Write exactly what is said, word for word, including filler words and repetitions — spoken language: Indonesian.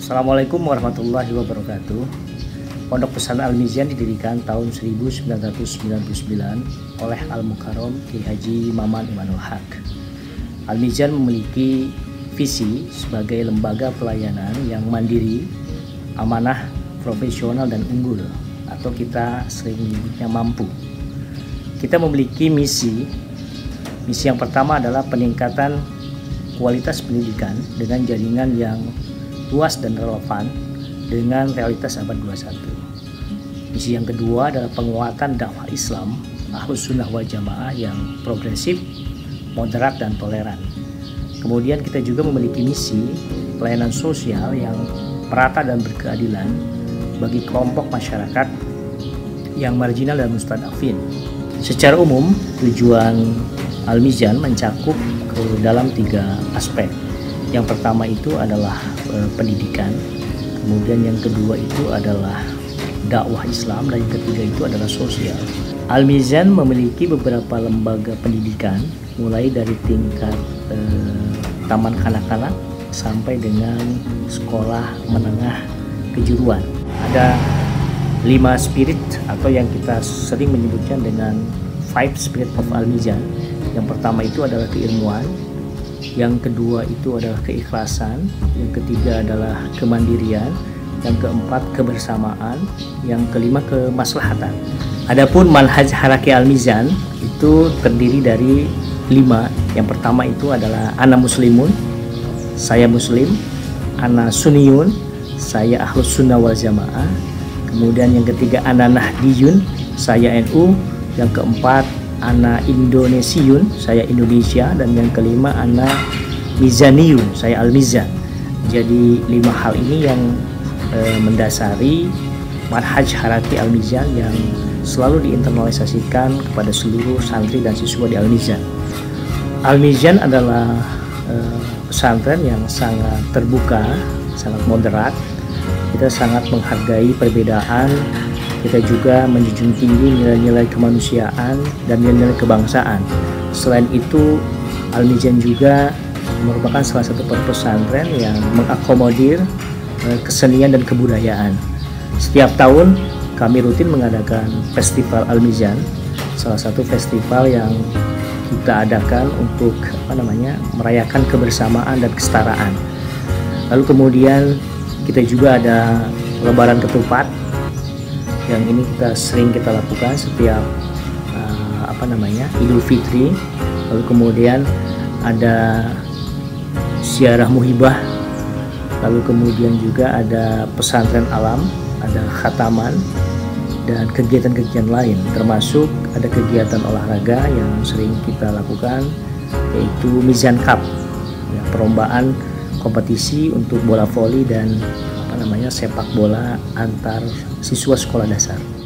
Assalamualaikum warahmatullahi wabarakatuh. Pondok Pesantren Al-Mizan didirikan tahun seribu sembilan ratus sembilan puluh sembilan oleh Al-Mukarram Kiai Haji Maman Imanul Haq. Al-Mizan memiliki visi sebagai lembaga pelayanan yang mandiri, amanah, profesional, dan unggul, atau kita sering menyebutnya mampu. Kita memiliki misi. Misi yang pertama adalah peningkatan kualitas pendidikan dengan jaringan yang luas dan relevan dengan realitas abad dua puluh satu. Misi yang kedua adalah penguatan dakwah Islam Ahlus Sunnah wal Jamaah yang progresif, moderat, dan toleran. Kemudian kita juga memiliki misi pelayanan sosial yang merata dan berkeadilan bagi kelompok masyarakat yang marginal dan mustadafin. Secara umum, tujuan Al-Mizan mencakup ke dalam tiga aspek. Yang pertama itu adalah e, pendidikan, kemudian yang kedua itu adalah dakwah Islam, dan yang ketiga itu adalah sosial. Al-Mizan memiliki beberapa lembaga pendidikan, mulai dari tingkat e, taman kanak-kanak sampai dengan sekolah menengah kejuruan. Ada lima spirit atau yang kita sering menyebutkan dengan five spirit of Al-Mizan. Yang pertama itu adalah keilmuan, yang kedua itu adalah keikhlasan, yang ketiga adalah kemandirian, yang keempat kebersamaan, yang kelima kemaslahatan. Adapun manhaj haraki Al-Mizan itu terdiri dari lima. Yang pertama itu adalah ana muslimun, saya muslim, ana sunniyun, saya ahlus sunnah wal jamaah. Kemudian yang ketiga ana nahdiyun, saya N U. Yang keempat ana Indonesiun, saya Indonesia. Dan yang kelima ana Mizaniyun, saya Al-Mizan. Jadi lima hal ini yang e, mendasari manhaj haraki Al-Mizan yang selalu diinternalisasikan kepada seluruh santri dan siswa di Al-Mizan. Al-Mizan adalah e, pesantren yang sangat terbuka, sangat moderat. Kita sangat menghargai perbedaan. Kita juga menjunjung tinggi nilai-nilai kemanusiaan dan nilai-nilai kebangsaan. Selain itu, Al-Mizan juga merupakan salah satu pesantren yang mengakomodir kesenian dan kebudayaan. Setiap tahun kami rutin mengadakan festival Al-Mizan, salah satu festival yang kita adakan untuk apa namanya merayakan kebersamaan dan kesetaraan. Lalu kemudian kita juga ada lebaran ketupat, yang ini kita sering kita lakukan setiap uh, apa namanya Idul Fitri. Lalu kemudian ada ziarah muhibah, lalu kemudian juga ada pesantren alam, ada khataman, dan kegiatan-kegiatan lain, termasuk ada kegiatan olahraga yang sering kita lakukan, yaitu Mizan Cup, ya, perlombaan kompetisi untuk bola voli dan apa namanya sepak bola antar siswa sekolah dasar.